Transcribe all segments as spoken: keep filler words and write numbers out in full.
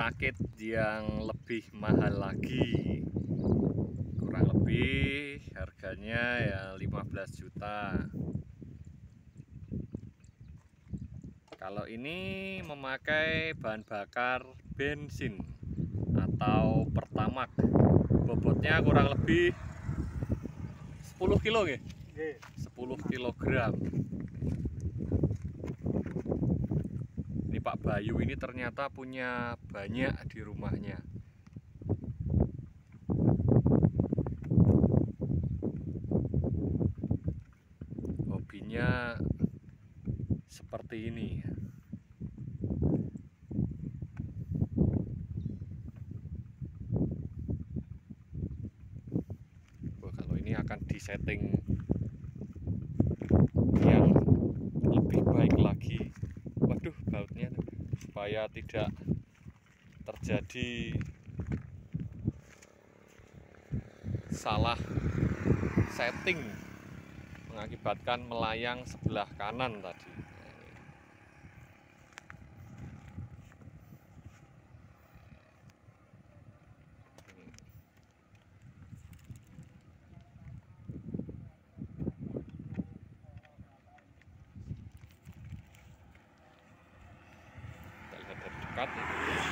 rakit yang lebih mahal lagi, kurang lebih harganya ya lima belas juta. Kalau ini memakai bahan bakar bensin atau pertamak, bobotnya kurang lebih sepuluh kilo ya, sepuluh kilogram. Ini Pak Bayu ini ternyata punya banyak di rumahnya. Hobinya seperti ini. Wah, kalau ini akan disetting yang lebih baik lagi. Waduh, bautnya supaya tidak terjadi salah setting mengakibatkan melayang sebelah kanan tadi. Kita lihat dari dekat ya.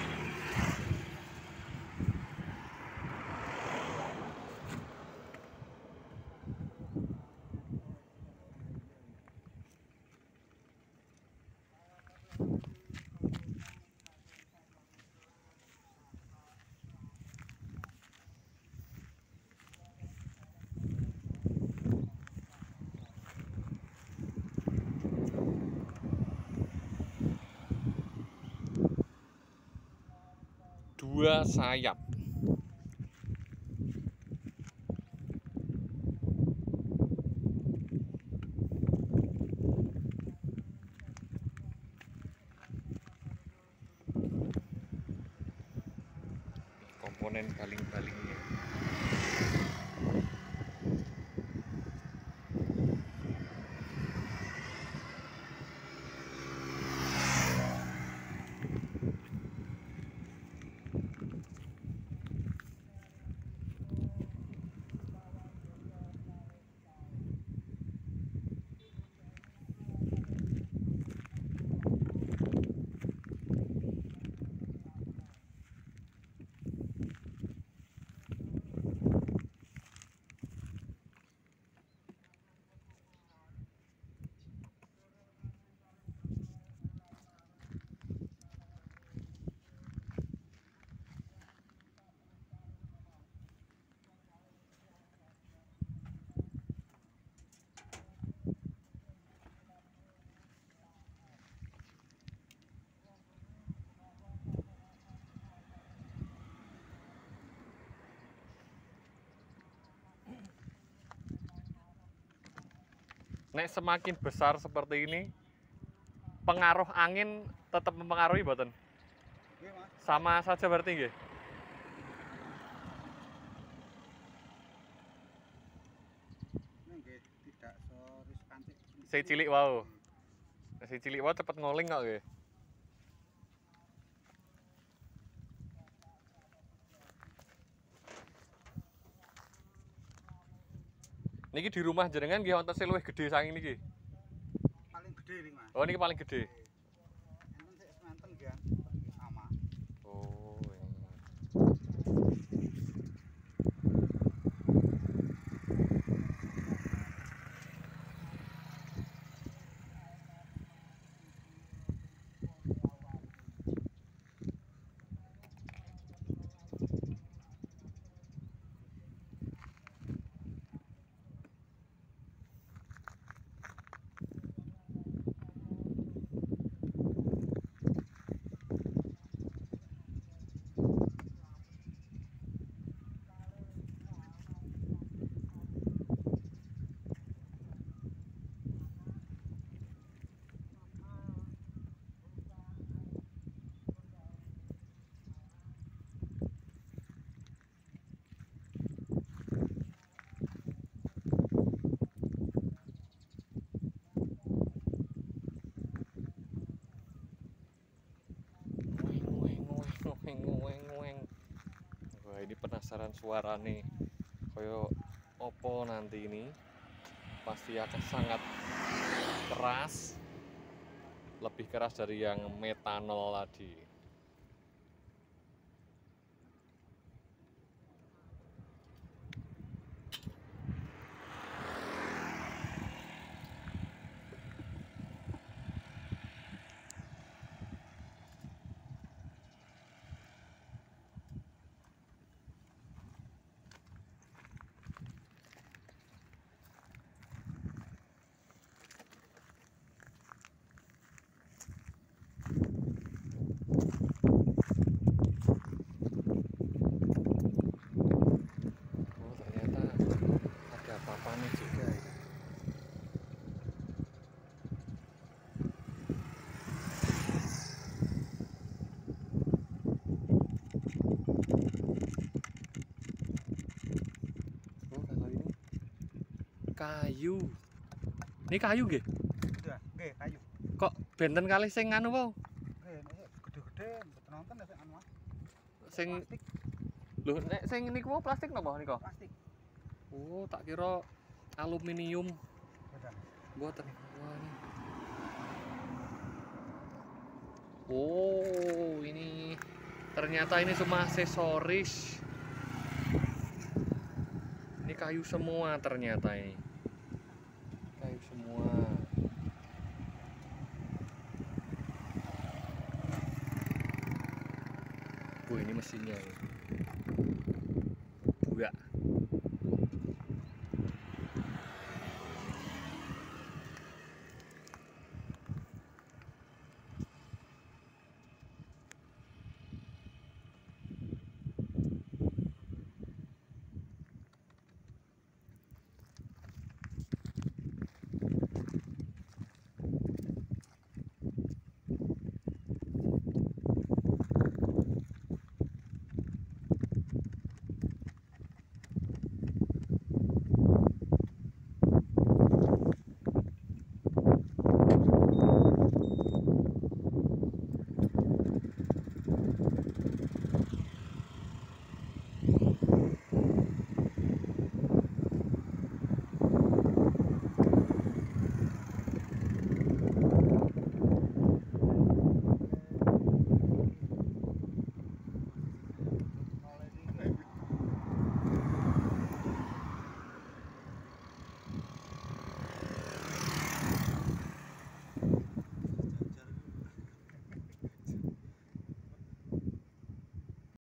Dua sayap. Komponen baling-balingnya. Nek semakin besar seperti ini, pengaruh angin tetap mempengaruhi boten? Sama saja berarti nggih? Tidak seriskan. Si cilik wow. Si cilik wow cepet ngoling kok nggih. Niki di rumah jenengan nggih wonten sing luwih gedhe saking niki? Paling gede ini Mas. Oh, niki paling gede. Enten sik semanten nggih sama. Oh. penasaran suara nih koyo opo nanti ini pasti akan sangat keras, lebih keras dari yang metanol tadi. Oh, ternyata ada papannya juga ya. Oh, kalau ini kayu. Ini kayu nggih? Udah, nggih kayu. Kok benten kali sing anu wae? Nggih, nek gede-gede mboten nonton ya sik anu Mas. Sing Plastik, lho nek sing niku mau plastik napa nika? plastik. Oh, tak kira aluminium. Mboten. Mboten. Wah, ini. Oh, ini ternyata ini semua aksesoris. Ini kayu semua ternyata ini. Kayu semua. Oh, ini mesinnya ini.